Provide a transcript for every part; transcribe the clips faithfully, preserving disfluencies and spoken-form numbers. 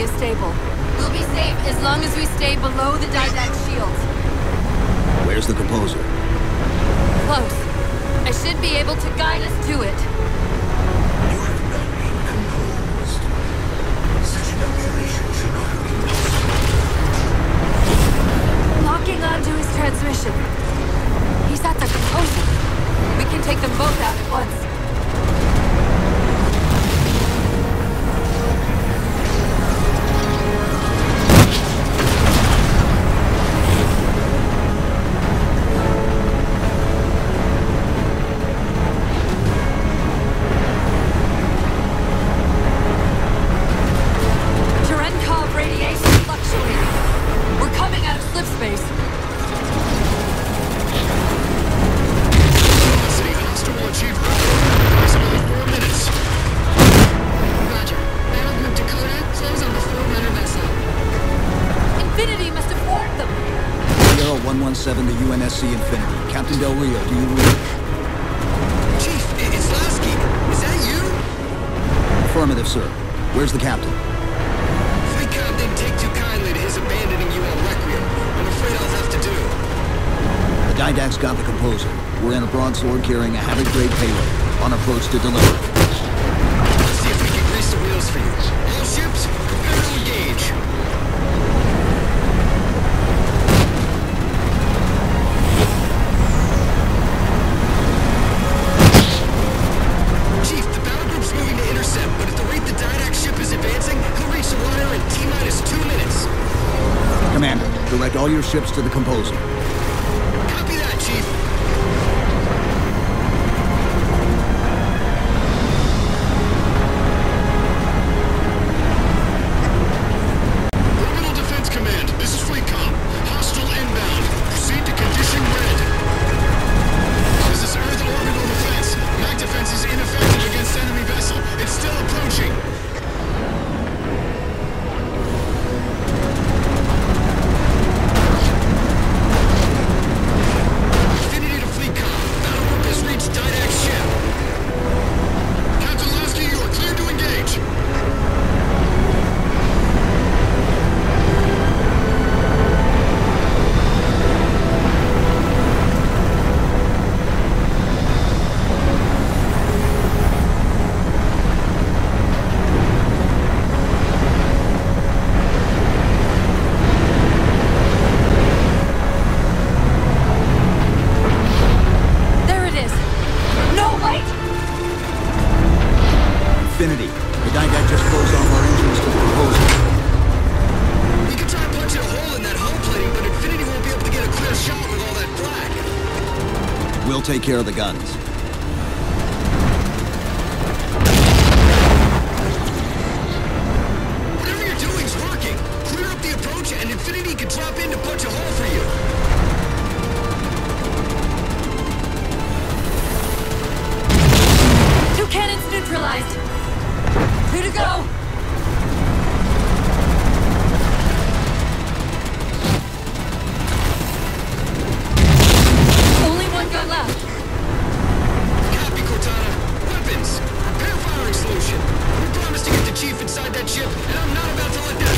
is stable. We'll be safe as long as we stay below the Didact shield. Where's the composer? Close. I should be able to guide us to it. You have not been composed. Such an operation should not have been possible. Locking onto his transmission. He's at the composer. We can take them both out at once. Cherenkov radiation fluctuating. We're coming out of slip space. one seven, the U N S C Infinity. Captain Del Rio, do you read? Chief, it's Lasky. Is that you? Affirmative, sir. Where's the captain? Fleet Comm didn't take too kindly to his abandoning you on Requiem. I'm afraid I'll have to do. The Didact's got the composer. We're in a broadsword carrying a Havoc-grade payload. On approach to deliver. Let's see if we can grease the wheels for you. All ships, prepare to engage. Direct all your ships to the composer. Copy that, Chief. Orbital Defense Command, this is Fleet Comm. Hostile inbound. Proceed to condition red. This is Earth Orbital Defense. Mag defense is ineffective against enemy vessel. It's still approaching. Infinity. The Didact just closed off our engines to the composer. We can try and punch a hole in that hull plating, but Infinity won't be able to get a clear shot with all that black. We'll take care of the guns. Whatever you're doing's working. Clear up the approach and Infinity can drop in to punch a hole for you. Two cannons neutralized. Two to go! Only one gun left. Copy, Cortana. Weapons! Prepare firing solution. We promised to get the Chief inside that ship, and I'm not about to let that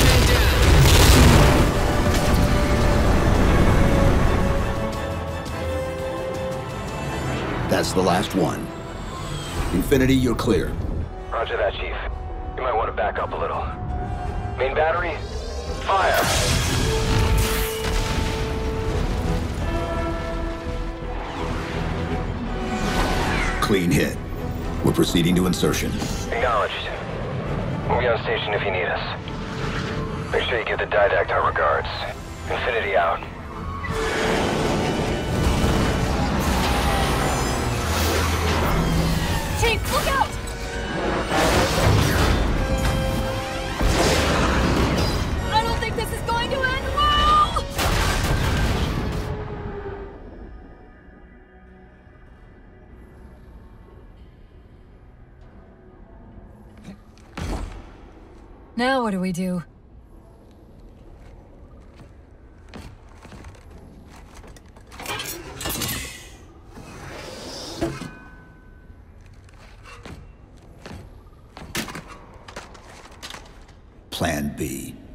man down. That's the last one. Infinity, you're clear. Roger that, Chief. You might want to back up a little. Main battery, fire! Clean hit. We're proceeding to insertion. Acknowledged. We'll be on station if you need us. Make sure you give the Didact our regards. Infinity out. Chief, look out! I don't think this is going to end well! Now what do we do? Plan B.